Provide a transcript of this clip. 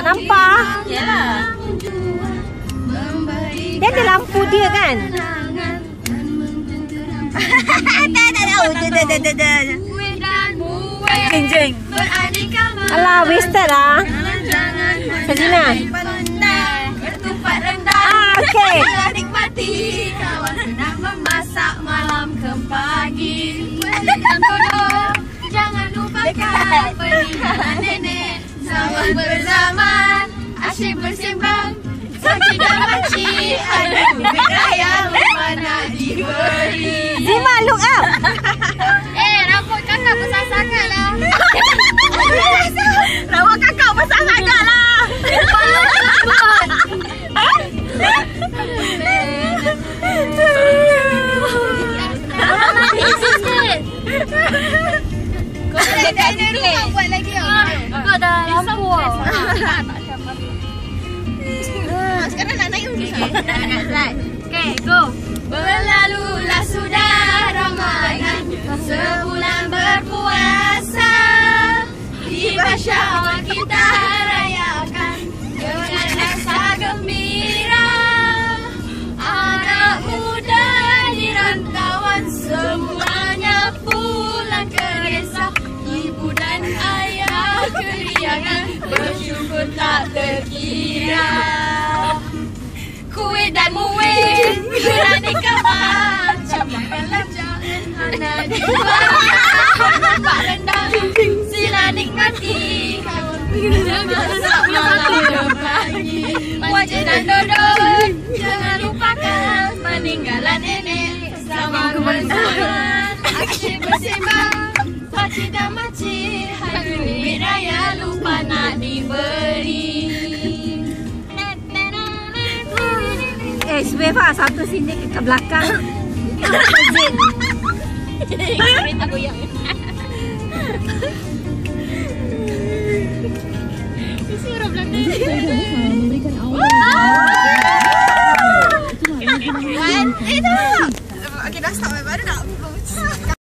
nampak. Yalah. Dia ada lampu dia kan? Jeng. Alah, wasted lah. Selina. Bertupat rendah. Okey. Nikmati kawan hendak memasak malam ke pagi. Berikan tolong, jangan lupakan peninggalan nenek. Zaman berzaman, asyik bersembang. Sakit dan makcik, ada duit yang lupa nak diberi. Zima, look up. Rambut kakak besar sangat lah. Rambut kakak besar sangat lah. Kau dah ada rumah buat lagi tau. Kau dah lampu tau. Sekarang nak naik lagi. Okay, go. Berlalulah sudah Ramadan, sebulan berpuasa. Tiba Syawal kita rayakan dengan rasa gembira. Anak muda di rantauan semuanya pulang ke desa. Ibu dan ayah keriangan bersyukur tak terkira. Kuih dan muih beraneka macam belanjaan hana dibuat rendang. Sila nikmati masak malam ke pagi. Wajah dan dodol jangan lupakan peninggalan nenek. Zaman berzaman asyik bersembang. Pakcik dan makcik hari duit raya lupa nak diberi. Sebenarnya satu sini ke belakang. Berita goyang.